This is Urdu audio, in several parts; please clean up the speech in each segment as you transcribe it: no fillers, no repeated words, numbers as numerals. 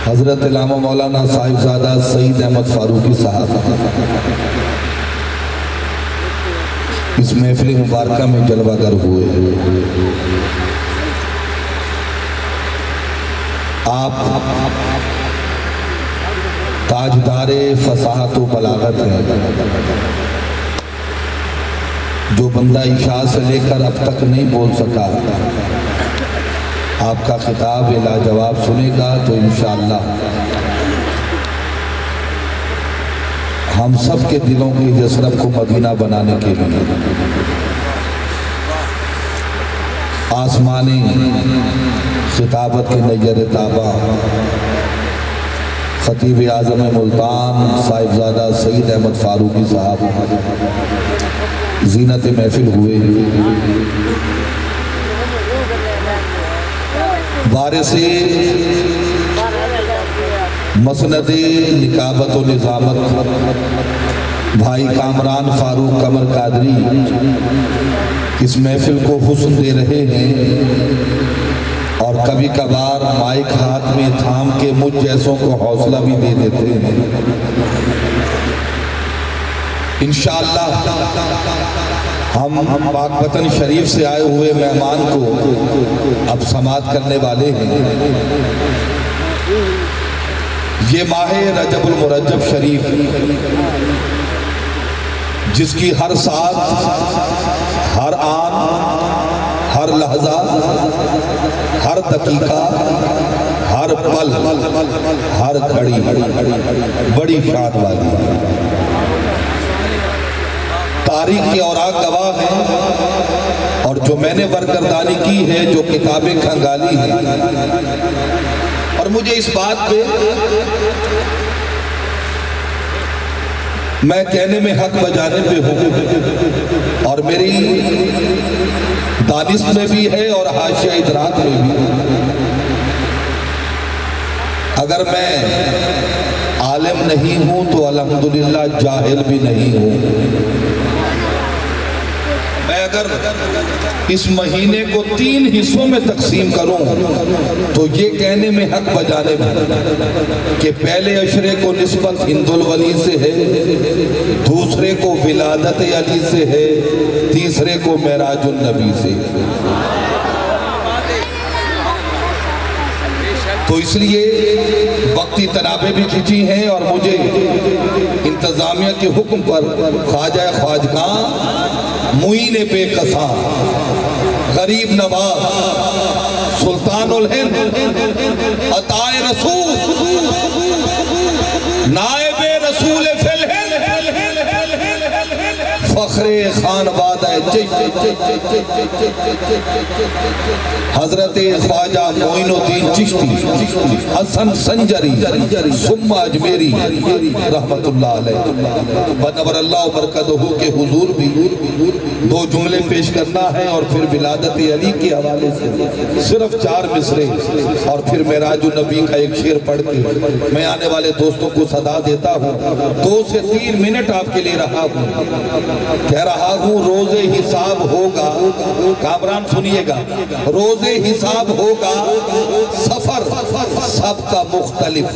حضرت علامہ مولانا صاحبزادہ سعید احمد فاروقی صاحب اس محفل مبارکہ میں جلوہ گر ہوئے۔ آپ تاجدار فصاحت و بلاغت ہیں، جو بندہ عشاء سے لے کر اب تک نہیں بول سکا، آپ کا خطاب لاجواب سنے گا تو انشاءاللہ ہم سب کے دلوں کی یثرب کو مدینہ بنانے کے لیے آسمانی خطابت کے نیر تابہ خطیب اعظم ملتان صاحبزادہ سعید احمد فاروقی صاحب زینت محفل ہوئے۔ وارث مسند نکابت و نظامت بھائی کامران فاروق قمر قادری اس محفل کو حسن دے رہے ہیں، اور کبھی کبھار مائک ہاتھ میں تھام کے مجھ جیسوں کو حوصلہ بھی دے دیتے ہیں۔ انشاءاللہ ہم پاک وطن شریف سے آئے ہوئے مہمان کو اب سماعت کرنے والے ہیں۔ یہ ماہ رجب المرجب شریف جس کی ہر ساتھ، ہر آن، ہر لحظہ، ہر دقیقہ، ہر پل، ہر گھڑی بڑی شان والی ہے۔ تاریخ کے اوراق گواہ ہیں، اور جو میں نے برگردانی کی ہے، جو کتابیں کھنگالی ہیں، اور مجھے اس بات پہ میں کہنے میں حق بجانے پہ ہوں، اور میری دانست میں بھی ہے اور حاشیہ ادراک میں بھی۔ اگر میں عالم نہیں ہوں تو الحمدللہ جاہل بھی نہیں ہوں۔ میں اگر اس مہینے کو 3 حصوں میں تقسیم کروں تو یہ کہنے میں حق بجانے میں کہ پہلے عشرے کو نسبت ہند الولی سے ہے، دوسرے کو ولادت علی سے ہے، تیسرے کو معراج النبی سے۔ تو اس لیے وقتی تنابیں بھی کھچی ہیں، اور مجھے انتظامیہ کے حکم پر خواجہ خواجگاں معین بے قصاں غریب نواز سلطان الہند عطائے رسول نائب رسول فی الہند فخر خانوادہ حضرت خواجہ معین الدین چشتی حسن سنجری ثم اجمیری رحمت اللہ علیہ بنور اللہ برکتہ کے حضور بھی 2 جملے پیش کرنا ہے، اور پھر ولادت علی کے حوالے سے صرف 4 مصرے، اور پھر معراج النبی کا ایک شعر پڑھ کے میں آنے والے دوستوں کو صدا دیتا ہوں۔ 2 سے 3 منٹ آپ کے لیے رہا ہوں، کہہ رہا ہوں روز حساب ہوگا، کامران سنیے گا، روز حساب ہوگا سفر سب کا مختلف۔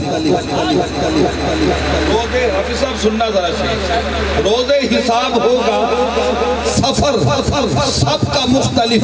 حافظ صاحب سننا ذرا شیخ، روز حساب ہوگا سفر سب کا مختلف۔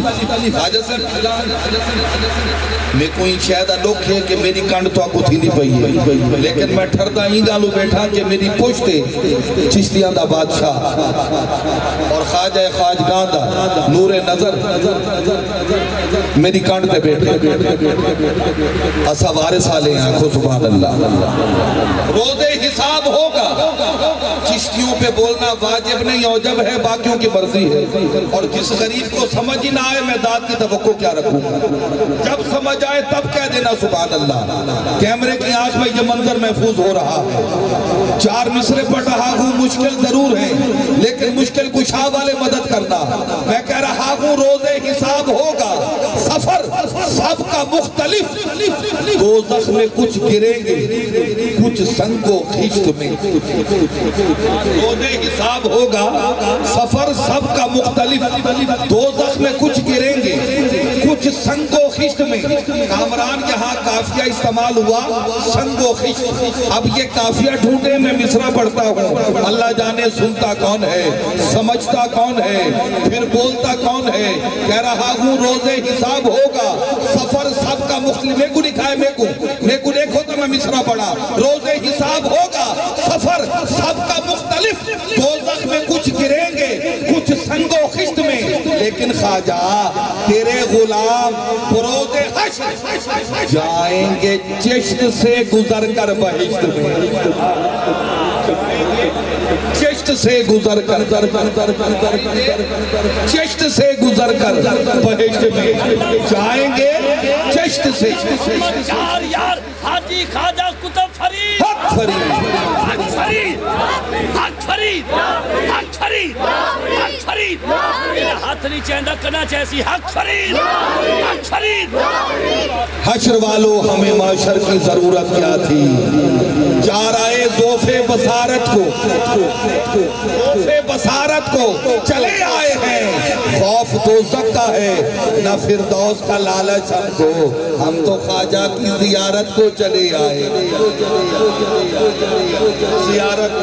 میں کوئی شاید لوگ ہے کہ میری کنڈ تو آپ کو تھی نہیں پئی ہے، لیکن میں ٹھردا ہی گالو بیٹھا کہ میری پوچھتے چشتیاں دا بادشاہ اور خواجہ خواجگاں دا نور نظر میری کنڈ تے بیٹھے اسا وارث آلے ہیں، آنکھو سبحان اللہ۔ روز حساب ہوگا، چشتیوں پہ بولنا واجب نہیں اوجب ہے، باقیوں کی مرضی ہے، اور جس غریب کو سمجھ ہی نہ آئے میں داد کی توقع کیا رکھوں گا، جب سمجھ آئے تب کہہ دینا سبحان اللہ۔ کیمرے کی آنکھ میں یہ منظر محفوظ ہو رہا ہے، 4 مصرے پڑھ رہا ہوں، مشکل ضرور ہے لیکن مشکل کشا والے مدد کرنا۔ میں کہہ رہا ہوں روز حساب ہوگا سفر سفر سب کا مختلف، دوزخ میں کچھ گریں گے کچھ سنگ و خشت میں، روز حساب ہوگا سفر سب کا مختلف، دوزخ میں کچھ گریں گے کچھ سنگ و خشت میں۔ کامران یہاں کافیہ استعمال ہوا سنگ و خشت، اب یہ کافیہ ڈھونڈے میں مصرع پڑھتا ہوں، اللہ جانے سنتا کون ہے، سمجھتا کون ہے، پھر بولتا کون ہے۔ کہہ رہا ہوں روز حساب ہوگا سفر سب کا مختلف، میں کو لکھا ہے میں کو دیکھو تو میں مصرع پڑھا، روز حساب ہوگا سفر سب کا مختلف، دوزخ میں کچھ گریں گے کچھ سنگ و خشت میں، لیکن خواجہ تیرے غلام بروز حشر جائیں گے چشت سے گزر کر بہشت میں، چشت سے گزر کر چشت سے گزر کر بہشت میں جائیں گے، چشت سے یار حاجی خواجہ کتب فرید، حق فرید، حق فرید، حق فرید، حق فرید، حق فرید، میرا ہاتھ نہیں چاہندہ کرنا چاہیسی، حق فرید، حق فرید۔ حشر والو ہمیں معاشر کی ضرورت کیا تھی، جا رہے ذوف بصارت کو، ذوف بصارت کو چلے آئے ہیں، خوف دوزخ کا ہے نہ فردوس کا لالچ ہم کو، ہم تو خواجہ کی زیارت کو چلے آئے، زیارت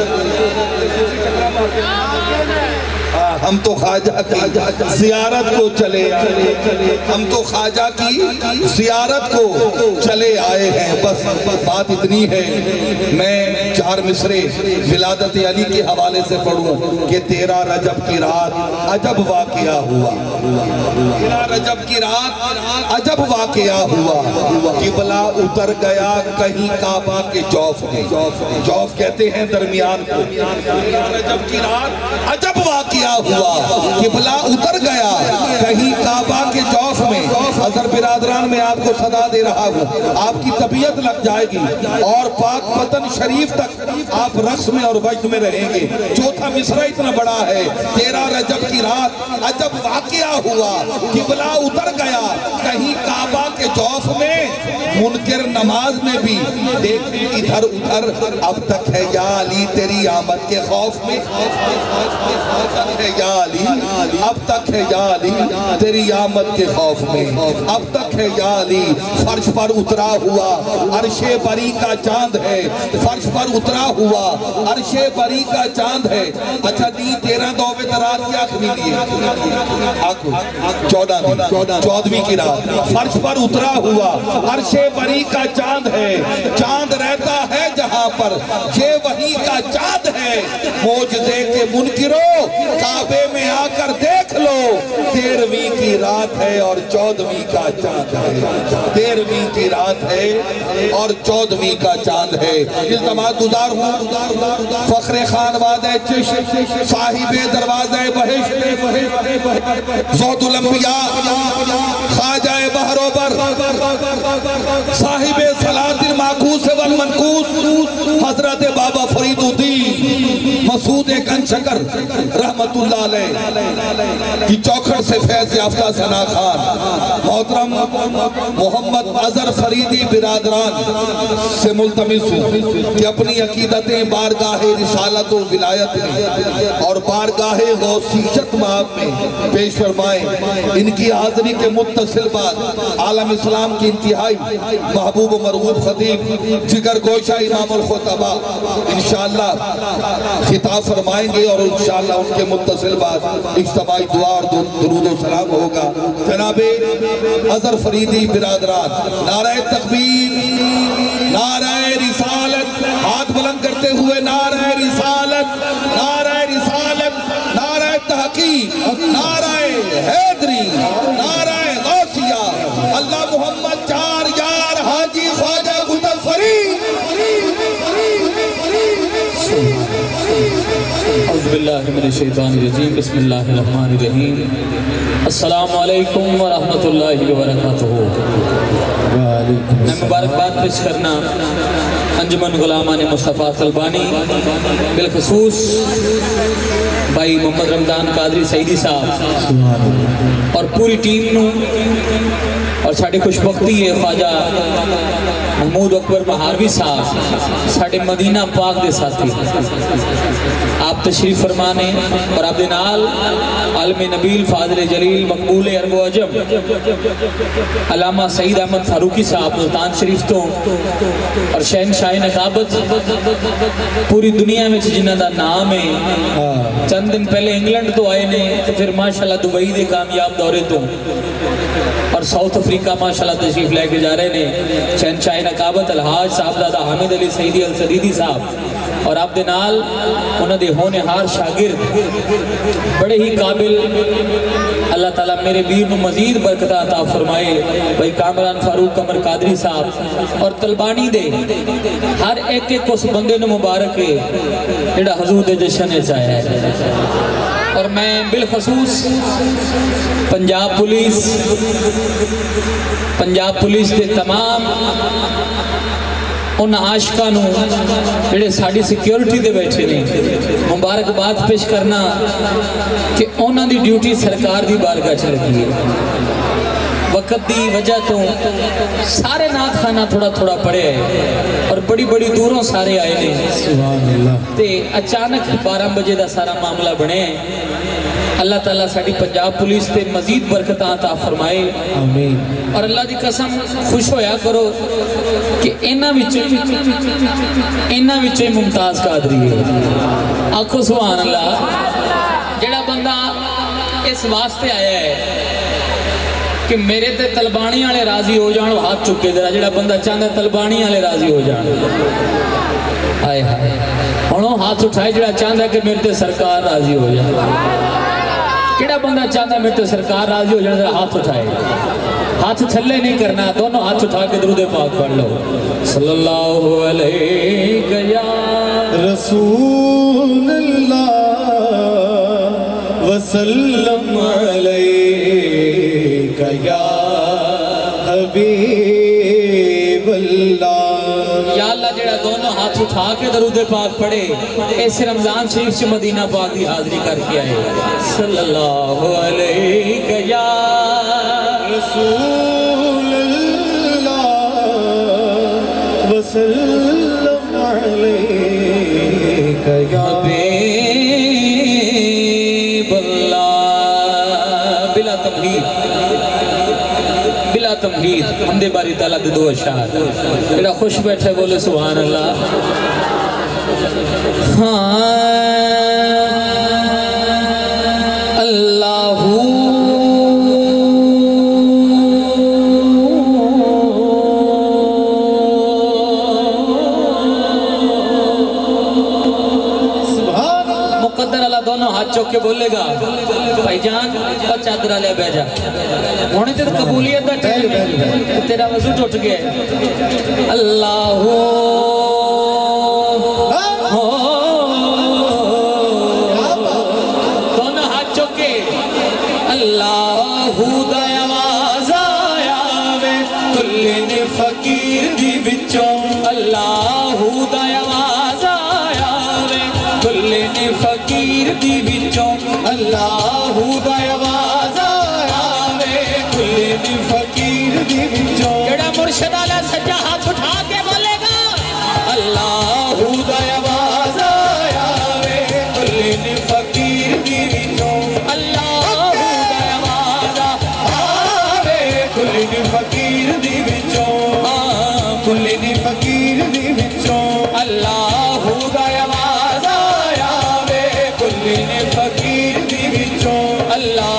ہم تو خواجہ کی زیارت کو چلے آئے، ہم تو خواجہ کی زیارت کو چلے آئے ہیں۔ بس بات اتنی ہے، میں 4 مصرے ولادت علی کے حوالے سے پڑھوں کہ 13 رجب کی رات عجب واقعہ ہوا، 13 رجب کی رات عجب واقعہ ہوا، قبلہ اتر گیا کہیں کعبہ کے جوف میں، جوف کہتے ہیں درمیان کو، 13 رجب کی رات عجب واقعہ ہوا، قبلہ اتر گیا کہیں کعبہ کے جوف میں۔ حضر برادران میں آپ کو صدا دے رہا ہوں، آپ کی طبیعت لگ جائے گی اور پاک وطن شریف تک آپ رقص میں اور وجد میں رہیں گے۔ چوتھا مصرع اتنا بڑا ہے، 13 رجب کی رات عجب واقعہ ہوا، قبلہ اتر گیا کہیں کعبہ کے جوف میں، منکر نماز میں بھی دیکھیں ادھر ادھر، اب تک ہے یا علی تیری آمد کے خوف میں، یا علی اب تک ہے یا علی تیری آمد کے خوف میں، اب تک ہے یا علی فرش پر اترا ہوا عرش بری کا چاند ہے، فرش پر اترا ہوا عرش بری کا چاند ہے۔ اچھا دی 13 دووے ترات کیا خمیلی ہے، 14ویں کی رات فرش پر اترا ہوا عرش بری کا چاند ہے، چاند رہتا ہے جہاں پر یہ وہی کا چاند ہے، معجزے کے منکروں کعبے میں آ کر دیکھ لو، 13ویں کی رات ہے اور 14ویں کا چاند ہے، 13ویں کی رات ہے اور 14ویں کا چاند ہے۔ التماس گزار ہوں فخر خان وعدہ چشم صاحب دروازہ بہشت زہد الانبیاء خواجہ بحر و بر صاحب صلاۃ المعکوس والمنکوس حضرت بابا فرید الدین مسعود گنج شکر رحمت اللہ علیہ کی چوکھٹ سے فیض یافتہ ثنا خان محترم محمد اظہر فریدی برادران سے ملتمس ہوں کہ اپنی عقیدتیں بارگاہ رسالت و ولایت میں اور بارگاہ غوثیت مآب میں پیش فرمائیں۔ ان کی حاضری کے متصل بعد عالم اسلام کی انتہائی محبوب و مرغوب خطیب جگر گوشہ امام الخطبہ انشاءاللہ خطاب فرمائیں گے اور انشاءاللہ ان کے متصل بعد اجتماعی دعا اور درود و سلام ہوگا۔ جناب اظہر فریدی برادران نعرہ تکبیر، نعرہ رسالت، ہاتھ بلند کرتے ہوئے نعرہ رسالت، نعرہ رسالت، نعرہ تحقیق، نعرہ حیدری، نعرہ غوثیہ، اللہ محمد چار یار حاجی خواجہ کتب فرید۔ اعوذ باللہ من الشیطان الرجیم، بسم اللہ الرحمن الرحیم۔ السلام علیکم ورحمت اللہ وبرکاتہ۔ मुबारकबाद पेश करना अंजुमन गुलामान मुस्तफ़ा तलबानी, बिलखसूस भाई मोहम्मद रमदान कादरी सईदी साहब और पूरी टीम नू, और साड़ी खुशबख्ती है ख्वाजा महमूद अकबर महारवी साहब साढ़े मदीना पाक के साथी, आप तशरीफ फरमाने और आप दे नाल आलम नबील फाजिल जलील मकबूल अरबो अजम अलामा सईद अहमद फारूकी साहब मुल्तान शरीफ तो और शहनशाह नकाबत पूरी दुनिया में जिन्हां दा नाम है। चंद दिन पहले इंग्लैंड तो आए ने, तो फिर माशाल्लाह दुबई के कामयाब दौरे तो और साउथ अफ्रीका माशाल्लाह तशरीफ लेके जा रहे ने। शहनशाह नकाबत अलहाज साहबजादा हामिद अली सईदी अल सदीदी साहब और आप दे नाल उन्हां दे होनहार शागिर्द बड़े ही काबिल, अल्लाह ताला मेरे वीर नूं मजीद बरकत अता फरमाए, भाई कामरान फारूक कमर कादरी साहब और तलबानी दे हर एक उस बंदे नूं मुबारक है जिहड़ा हजूर दे जश्न विच आया है। और मैं बिलखसूस पंजाब पुलिस के तमाम उन आशिकां नूं जिहड़े साडी सिक्योरिटी दे बैठे ने मुबारकबाद पेश करना कि उन्हां दी ड्यूटी सरकार दी बारगाह च लगी है। वक्त की वजह तो सारे नात खाना थोड़ा थोड़ा पढ़े है और बड़ी बड़ी दूरों सारे आए ने, ते अचानक 12 बजे का सारा मामला बने। अल्लाह ताला साड़ी पंजाब पुलिस ते मजीद बरकत अता फरमाए, आमीन। और अल्लाह दी कसम खुश होया करो कि इन्हां विच मुमताज कादरी है। आखो सुभान अल्लाह। जेड़ा बंदा इस वास्ते आया है कि मेरे ते तलबानी वाले राजी हो जान, हाथ चुके जरा। जेड़ा बंदा चाहता तलबानी वाले राजी हो जान, हाय हाय हुणों हाथ उठाए। जेड़ा चाहता कि मेरे ते सरकार राजी हो जाए, केड़ा बंदा चाहता मेरे ते सरकार राजी हो जाए, हाथ उठाए। हाथ थल्ले नहीं करना, दोनों हाथ उठा के दुरूद पाक पढ़ लो। सल्लल्लाहु अलैहि या रसूल अल्लाह वसल्लम अलैका या हबीब अल्लाह। या अल्लाह जेड़ा दोनों हाथ उठा के दरूद पाक पढ़े इस रमजान शरीफ से मदीना पाक की हाजिरी करके आए। सल्लल्लाहु अलैहि या रसूल अल्लाह वसल्लम अलैका या हबीब अल्लाह। बिला तमहीद हमदे बारी ताला दे दो अशार जेड़ा खुश बैठे बोले सुभान अल्लाह। हाँ अल्लाहू मुकद्दर अल्लाह दोनों हाथ चौक के बोलेगा भाईजान और चादर ले बह जा। होने तो कबूलियत का टाइम है, तेरा वजू टूट गया। अल्लाह दोनों हाथ चौके अल्लाह आवाज आया वे कुल्ले ने फकीर दी विचों। अल्लाह आवाज आया वे कुल्ले ने फकीर दी विचों। अल्लाह आवाज फकीर दी विचों। जेड़ा मुर्शिद आला सज्जा हाथ उठा के बोलेगा अल्लाह आवाज आया वे कुल्ले ने फकीर दी विचों। अल्लाह आवाज आवे कुल्ले ने फकीर दी विचों। कुल्ले ने फकीर दी विचों। अल्लाह आवाज आया वे कुल्ले ने फकीर दी विचों। अल्लाह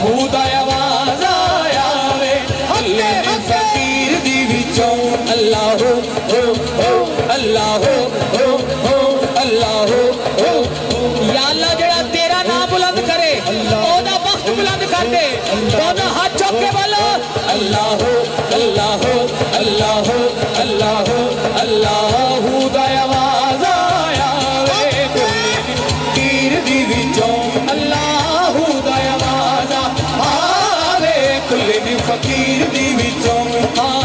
अल्लाह अल्लाह या अल्लाह जेड़ा तेरा नाम बुलंद करे ओदा वक्त बुलंद कर दे। दोनों हाथ चौक के बोलो अल्लाह अल्लाह अल्लाह अल्लाह अल्लाह आवाज आया वे फकीर दी विचों। अल्लाह आवाज आवे कुल्ले दी फकीर दी विचों।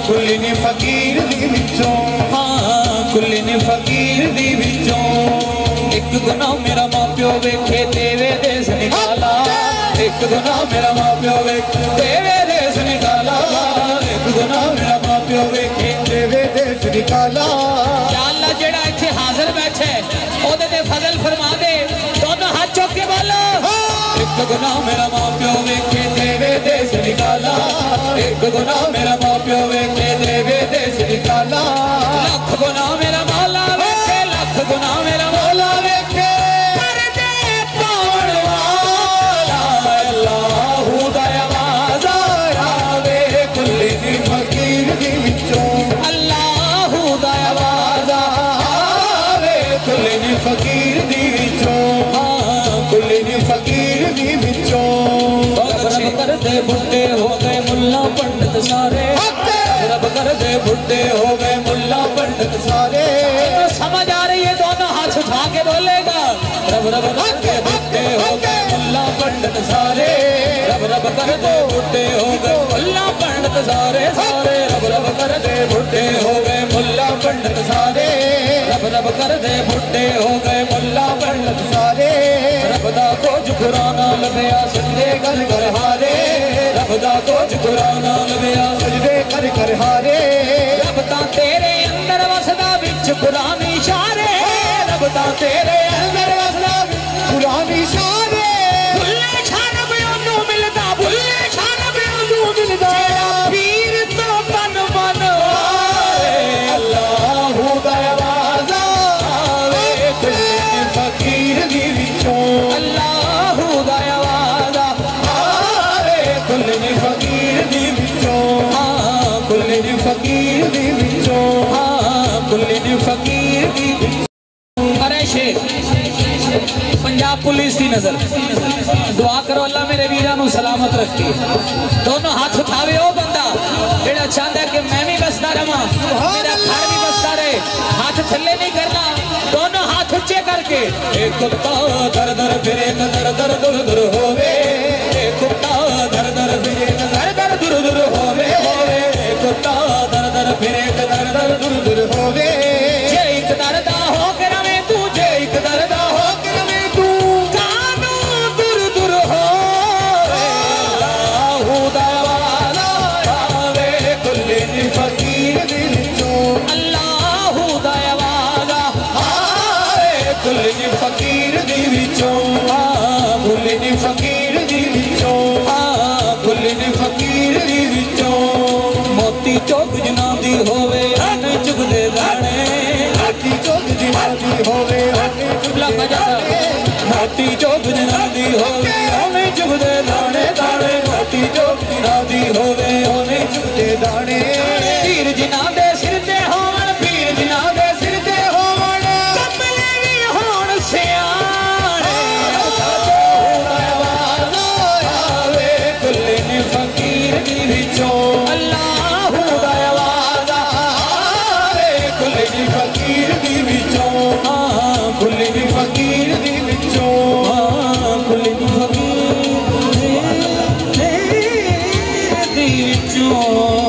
کلی نے فقیر دی وچوں ہاں کلی نے فقیر دی وچوں ایک گناہ میرا ماں پیو ویکھے تیرے دیس نکالا ایک گناہ میرا ماں پیو ویکھے تیرے دیس نکالا ایک گناہ میرا ماں پیو ویکھے تیرے دیس نکالا یا اللہ جڑا ایتھے حاضر بیٹھے او دے فضل فرما دے دونوں ہاتھ چوک کے بولو ایک گناہ میرا ماں پیو ویکھے تیرے دیس نکالا ایک گناہ میرا ماں پیو ویکھے تیرے دیس نکالا لکھ گناہ میرا مولا ویکھے لکھ گناہ میرا مولا ویکھے کر دے پاون والا اللہ دا آواز آیا وے کلی دی فقیر دی وچوں اللہ دا آواز آیا وے کلی دی فقیر دی وچوں کلی دی فقیر دی وچوں رب کر دے بھٹے ہو گئے ملا پنڈت سارے رب کر دے بھٹے ہو گئے ملا پنڈت سارے سمجھ آ رہی ہے دونوں ہاتھ اٹھا کے بولے گا رب رب کر دے بھٹے ہو گئے ملا پنڈت سارے رب رب کر دے بھٹے ہو گئے ملا پنڈت سارے سارے رب رب کر دے بھٹے ہو گئے ملا پنڈت سارے رب رب کر دے بھٹے ہو گئے ملا پنڈت سارے رب دا کچھ قرآن لبیا سجدے کر کر ہارے رب دا کچھ قرآن لبیا سجدے کر کر ہارے رب دا تیرے اندر وسدا وچ قرآن اشارے رب دا تیرے اندر وسدا قرآن اشارے بھلے شان بیانوں ملدا بھلے شان بیانوں ملدا جیڑا پیر تو بن بن اللہ دا آواز آوے کلی فقیر دی وچوں اللہ دا آواز آوے کلی فقیر دی وچوں ہاں کلی فقیر دی وچوں ہاں کلی فقیر دی وچوں ارے شیر پنجاب پولیس دی نظر دعا کرو اللہ میرے ویرانوں سلامت رکھتی دونوں ہاتھ اٹھاوے او بندہ جڑا چاہتا ہے کہ میں بھی بستا رہا میرا گھر بھی بستا رہے ہاتھ تھلے نہیں کرنا دونوں ہاتھ اچھے کر کے ایک کتا در در پھرے در در در در ہووے ایک کتا در در پھرے در در در در ہووے ایک کتا در در پھرے در در در در ہووے جے ایک دردہ ہو کے روے تو جے ایک دردہ ہو کے روے تو کانو در در ہووے اللہ دا آواز آوے کلی فقیر دی وچوں اللہ دا آواز آوے کلی فقیر دی وچوں کلی فقیر دی وچوں کلی فقیر دی وچوں موتی چوک جنا دی ہووے ان چگ دے دانے موتی چوک جنا دی ہووے ان چگ دے دانے موتی چوک جنا دی ہووے ان چگ دے دانے دانے موتی چوک جنا دی ہووے ان چگ دے دانے پیر جنا دے سر تے ہون پیر جنا دے سر تے ہون کملے بھی ہون سیانے آواز آوے کلی فقیر دی وچوں اللہ دا آواز آوے کلی فقیر دی وچوں کلی فقیر دی وچوں کلی فقیر دی وچوں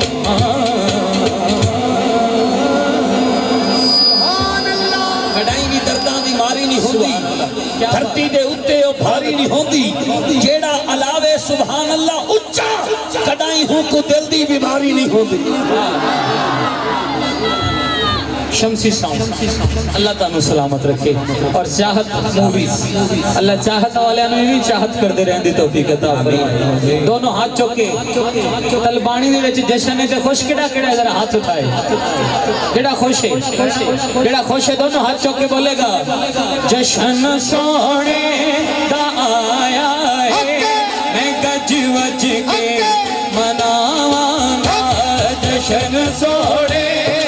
کڑائی بھی درداں دی ماری نہیں ہوندی دھرتی دے اتے او بھاری نہیں ہوندی جیڑا علاوے سبحان اللہ اچھا کڑائی ہوں کو دل دی بیماری نہیں ہوندی شمسی ساؤنڈ اللہ تعالیٰ سلامت رکھے اور چاہت موویز اللہ چاہت والے انہوں بھی چاہت کر دے رہن دی توفیق عطا فرمائے دونوں ہاتھ چوکے تلبانی دے وچ جشن نے تے خوش کیڑا کیڑا ذرا ہاتھ اٹھائے کیڑا خوش ہے دونوں ہاتھ چوکے بولے گا جشن سونے دا آیا ہے میں گج وج کے مناواں گا جشن سونے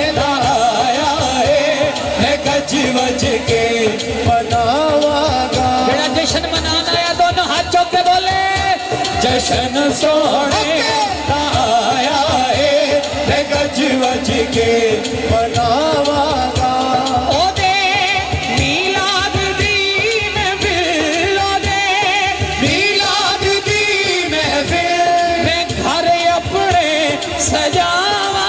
وج کے مناواں گا بڑا جشن منانا ہے دونوں ہاتھ چوک کے بولے جشن سونے کا آیا ہے میں گج وج کے مناواں گا او دے میلاد دی محفل او دے میلاد دی محفل میں گھر اپنے سجاواں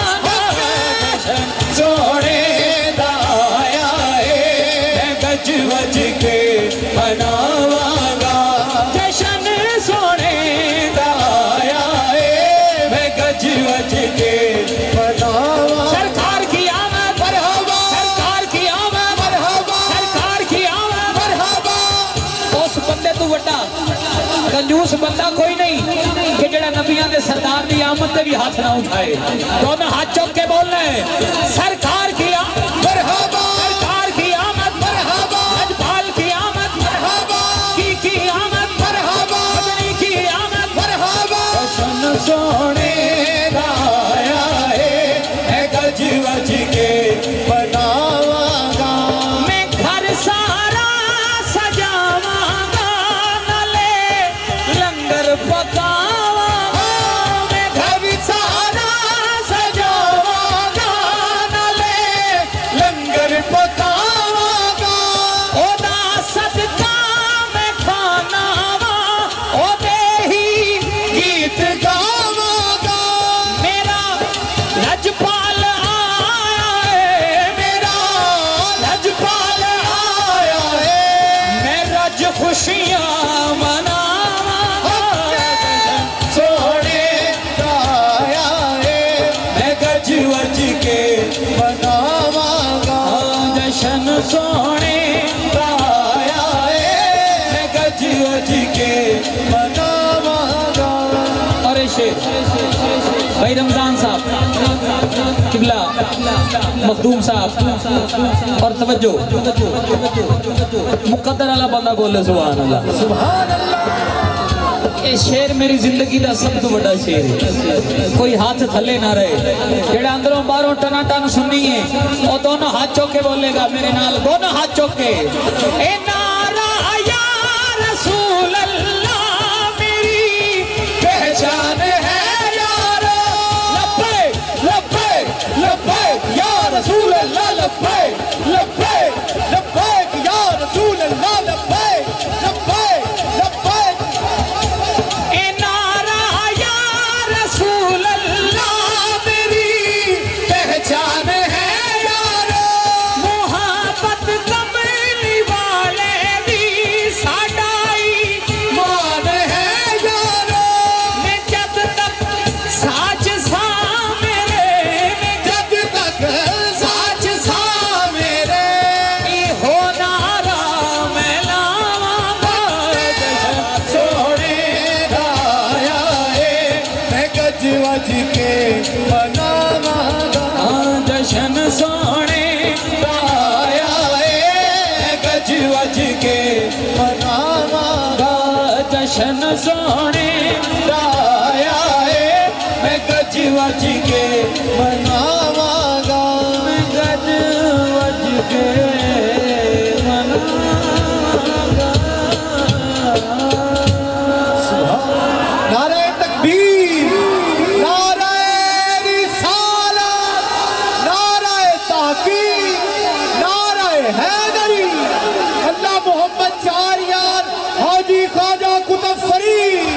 کنجوس بندہ کوئی نہیں کہ جڑا نبیان دے سردار دی آمد تے بھی ہاتھ نہ اٹھائے. دونوں ہاتھ چوک کے بولنا ہے سرکار کی آمد مرحبا, سرکار کی آمد مرحبا, لجپال کی آمد مرحبا, کی آمد مرحبا, مدنی کی آمد مرحبا. جشن سونے دا آیا ہے گج وج کے بناواں گا, میں گھر سارا سجاواں گا, نالے لنگر پکاواں گا, میں گھر سارا سجاواں گا, نالے لنگر پکاواں گا. او دا صدقہ میں کھانا وا, او دے ہی گیت گاواں گا. میرا لجپال آیا ہے, میرا لجپال آیا ہے, میں رج خوشیاں مناواں گا. سونے دا آیا ہے, میں گج وج کے مناواں گا. جشن سونے دا آیا ہے, میں گج وج کے مناواں گا. اور شیر بھائی رمضان صاحب قبلہ مخدوم صاحب اور توجہ مقدر اللہ بندہ بولے سبحان اللہ. سبحان اللہ. یہ شیر میری زندگی دا سب تو بڑا شیر ہے, کوئی ہاتھ تھلے نہ رہے. جڑا اندروں باہروں ٹنا ٹن سننی ہے وہ دونوں ہاتھ چوکے بولے گا میرے نال, دونوں ہاتھ چوکے. اے نعرہ یا رسول اللہ میری پہچان ہے یارو, لبیک لبیک لبیک یا رسول اللہ, لبیک لبیک لبیک یا رسول اللہ, لبیک لبیک لبیک. اے نعرہ یا رسول اللہ میری پہچان ہے یارو, محبت کملی والے دی ساڈائی مان ہے یارو. میں جب تک ساج سا میرے, میں جب تک ساج سا میرے, ای ہو نعرہ میں لاواں گا. سونے دا آیا ہے, میں گج وج کے مناواں گا. جشن سونے دا آیا ہے, میں گج وج کے مناواں گا. جشن سونے دا آیا ہے, میں گج وج کے مناواں گا. میں گج وج کے مناواں گا. نعرہ تکبیر, نعرہ رسالت, نعرہ تحقیق, نعرہ حیدری, اللہ محمد چاریان حاجی خواجہ قطب فرید.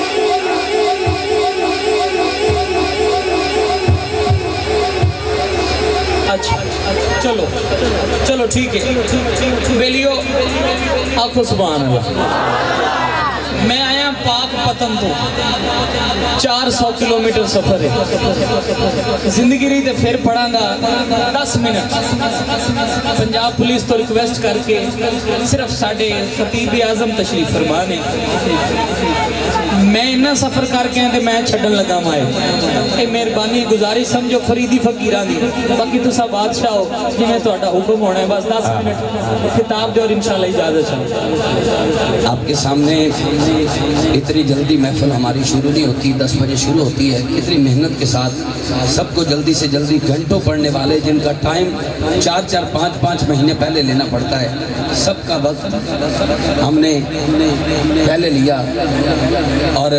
اچھا چلو چلو ٹھیک ہے بیلیو آنکھو سبحان اللہ. میں آیا پاک پتن تو 400 کلومیٹر سفر ہے, زندگی رہی تے پھر پڑھاں گا 10 منٹ. پنجاب پولیس تو ریکویسٹ کر کے صرف ساڑھے خطیب اعظم تشریف فرمانے, میں انہا سفر کر کے ہیں تے میں چھڑن لگا مائے. اے مہربانی گزارش سمجھو فریدی فقیران دی, باقی تو سب بادشاہ ہو جی میں تو اٹھا حکم ہونا ہے. بس 10 منٹ خطاب دے اور انشاءاللہ اجازت چاہوں. آپ کے سامنے اتنی جلدی محفل ہماری شروع نہیں ہوتی, 10 بجے شروع ہوتی ہے. اتنی محنت کے ساتھ سب کو جلدی سے جلدی گھنٹوں پڑھنے والے جن کا ٹائم 4-4 5-5 مہینے پہلے لینا پڑتا ہے, سب کا وقت ہم نے پہلے لیا. اور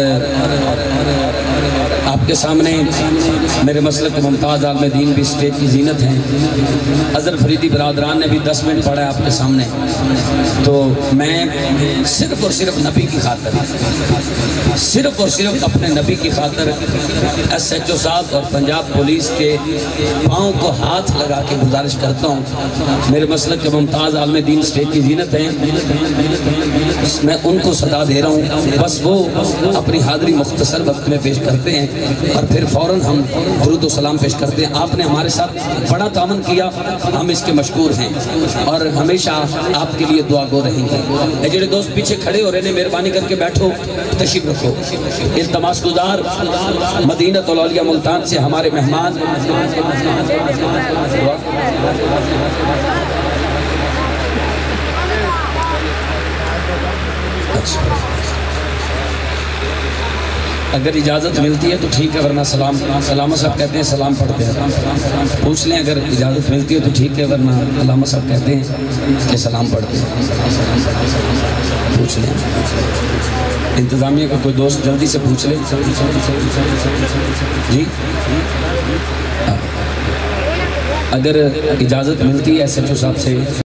آپ کے سامنے میرے مسلک ممتاز عالم دین بھی اسٹیج کی زینت ہیں. اظہر فریدی برادران نے بھی 10 منٹ پڑھا ہے آپ کے سامنے. تو میں صرف اور صرف نبی کی خاطر, صرف اور صرف اپنے نبی کی خاطر ایس ایچ او صاحب اور پنجاب پولیس کے پاؤں کو ہاتھ لگا کے گزارش کرتا ہوں. میرے مسلک کے ممتاز عالم دین اسٹیج کی زینت ہیں, میں ان کو صدا دے رہا ہوں. بس وہ اپنی حاضری مختصر وقت میں پیش کرتے ہیں. ہیں اور پھر فوراً ہم درود و سلام پیش کرتے ہیں. آپ نے ہمارے ساتھ بڑا تعاون کیا, ہم اس کے مشکور ہیں اور ہمیشہ آپ کے لیے دعا گو رہیں گے. اے جڑے دوست پیچھے کھڑے ہو رہے ہیں مہربانی کر کے بیٹھو, تشریف رکھو. التماس گزار مدینہ الاولیاء ملتان سے ہمارے مہمان اگر اجازت ملتی ہے تو ٹھیک ہے, ورنہ علامہ صاحب کہتے ہیں سلام پڑھتے ہیں. پوچھ لیں اگر اجازت ملتی ہے تو ٹھیک ہے, ورنہ علامہ صاحب کہتے ہیں کہ سلام پڑھتے ہیں. پوچھ لیں انتظامیہ کا کوئی دوست جلدی سے پوچھ لیں. جی اگر اجازت ملتی ہے ایس ایچ او صاحب سے